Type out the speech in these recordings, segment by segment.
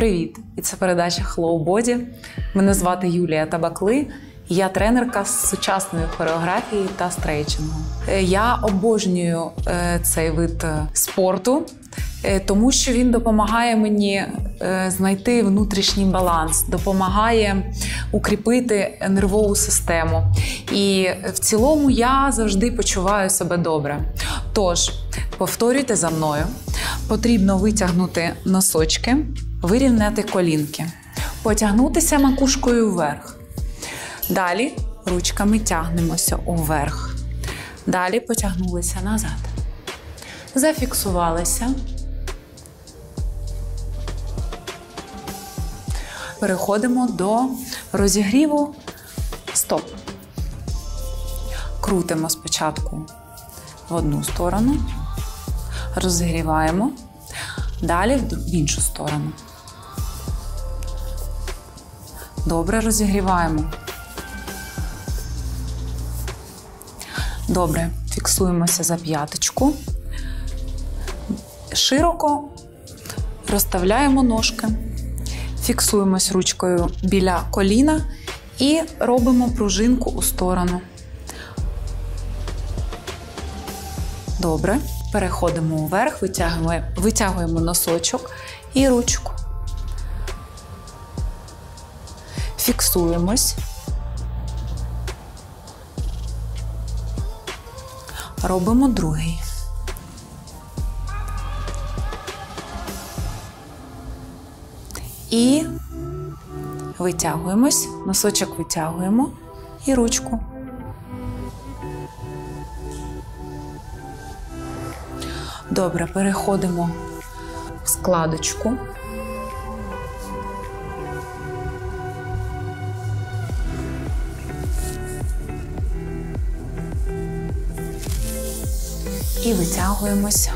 Привіт! І це передача Hello Body. Мене звати Юлія Табакли. Я тренерка з сучасної хореографії та стрейчингу. Я обожнюю цей вид спорту, тому що він допомагає мені знайти внутрішній баланс, допомагає укріпити нервову систему. І в цілому я завжди почуваю себе добре. Тож, повторюйте за мною. Потрібно витягнути носочки, вирівняти колінки, потягнутися макушкою вверх. Далі ручками тягнемося уверх. Далі потягнулися назад. Зафіксувалися. Переходимо до розігріву стоп. Крутимо спочатку в одну сторону, розігріваємо, далі в іншу сторону. Добре, розігріваємо. Добре, фіксуємося за п'яточку. Широко розставляємо ножки. Фіксуємось ручкою біля коліна і робимо пружинку у сторону. Добре, переходимо вверх, витягуємо носочок і ручку. Фіксуємось. Робимо другий. І витягуємось, носочок витягуємо і ручку. Добре, переходимо в складочку. І витягуємося.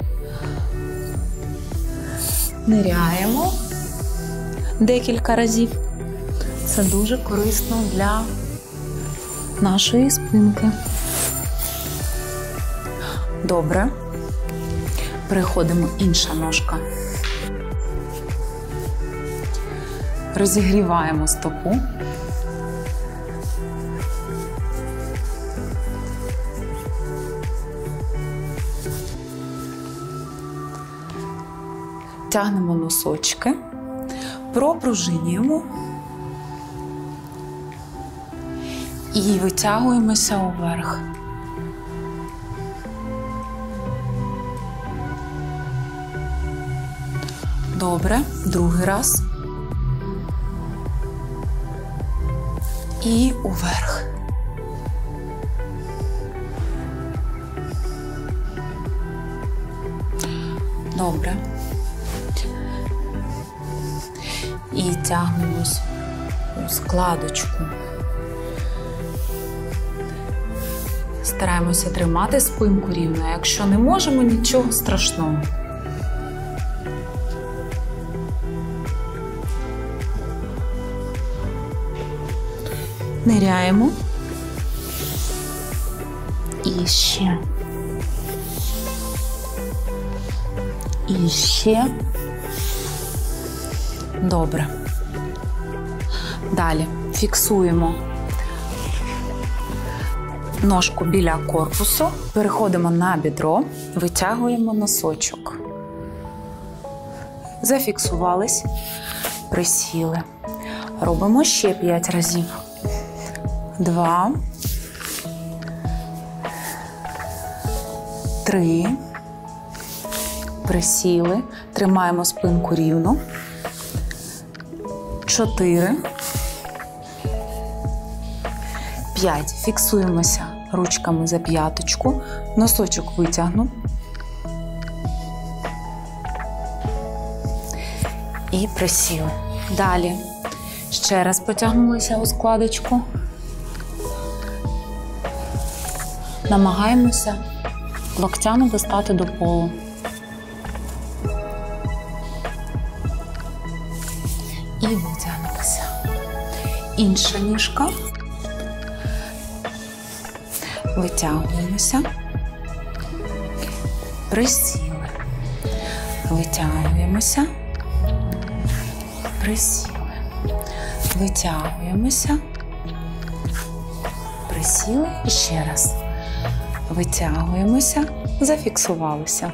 Ниряємо декілька разів. Це дуже корисно для нашої спинки. Добре. Переходимо інша ножка. Розігріваємо стопу. Тягнемо носочки, пропружинюємо і витягуємося вверх. Добре, другий раз. І уверх. Добре. І тягнемось у складочку. Стараємося тримати спинку рівно. Якщо не можемо, нічого страшного. Ниряємо. І ще. І ще. Добре. Далі фіксуємо ножку біля корпусу, переходимо на бідро, витягуємо носочок. Зафіксувались, присіли. Робимо ще 5 разів. 2, 3, присіли, тримаємо спинку рівно. 4, 5. Фіксуємося ручками за п'яточку. Носочок витягнув. І присіли. Далі. Ще раз потягнулися у складочку. Намагаємося локтями достати до полу. І витягнулися. Інша ніжка. Витягуємося. Присіли. Витягуємося. Присіли. Витягуємося. Присіли і ще раз. Витягуємося, зафіксувалися.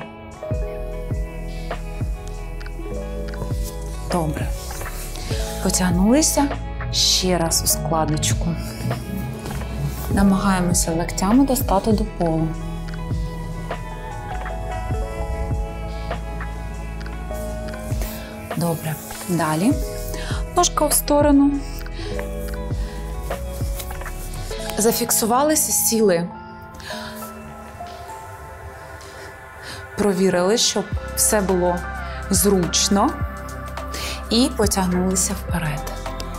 Добре. Потягнулися ще раз у складочку. Намагаємося локтями достати до полу. Добре. Далі. Ножка в сторону. Зафіксувалися, сіли. Провірили, щоб все було зручно. І потягнулися вперед.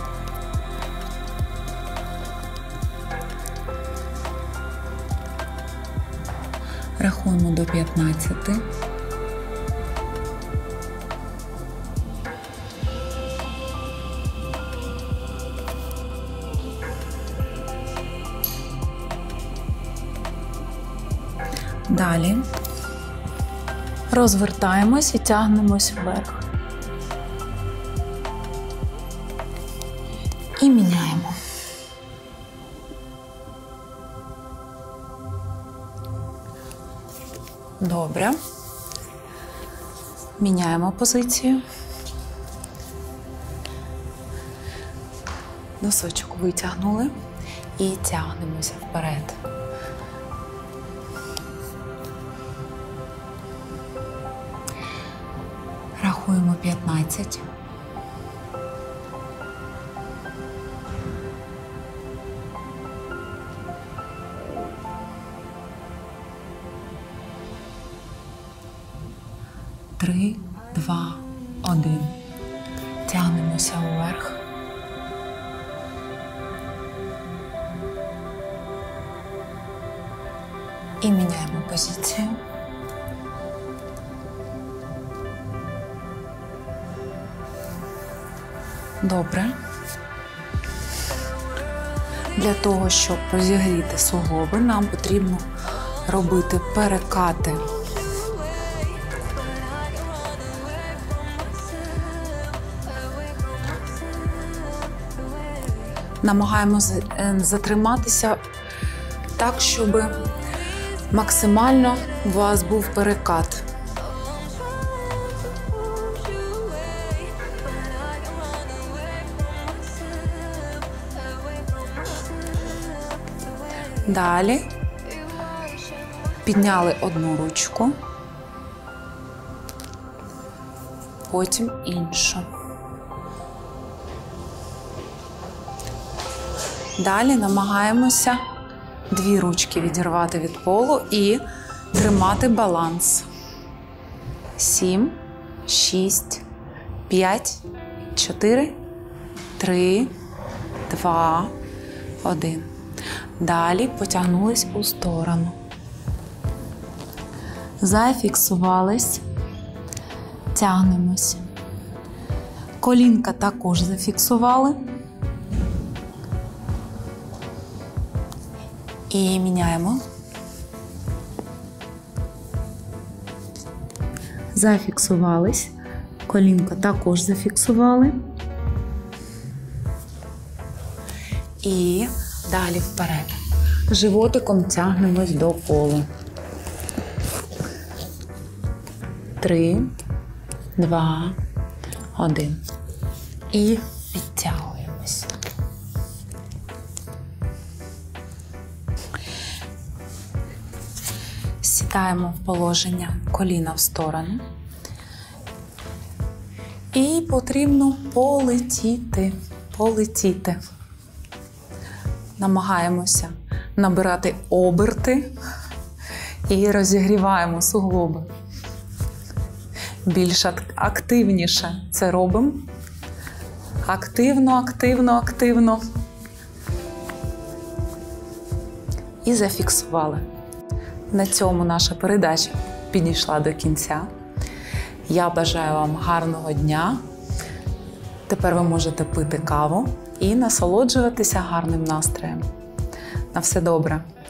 Рахуємо до 15. Далі розвертаємось і тягнемось вверх. І міняємо. Добре. Міняємо позицію. Носочок витягнули і тягнемося вперед. Рахуємо 15. Три, 2, 1. Тягнемося вверх. І міняємо позицію. Добре. Для того, щоб розігріти суглоби, нам потрібно робити перекати. Намагаємося затриматися так, щоб максимально у вас був перекат. Далі підняли одну ручку, потім іншу. Далі намагаємося дві ручки відірвати від полу і тримати баланс. 7, 6, 5, 4, 3, 2, 1. Далі потягнулись у сторону. Зафіксувались. Тягнемось. Колінка також зафіксували. І міняємо. Зафіксувались. Колінка також зафіксували. І далі вперед. Животиком тягнемось до полу. 3, 2, 1. І підтягуємось. Сідаємо в положення коліна в сторону. І потрібно полетіти. Намагаємося набирати оберти і розігріваємо суглоби. Більш активніше це робимо. Активно. І зафіксували. На цьому наша передача підійшла до кінця. Я бажаю вам гарного дня. Тепер ви можете пити каву і насолоджуватися гарним настроєм. На все добре!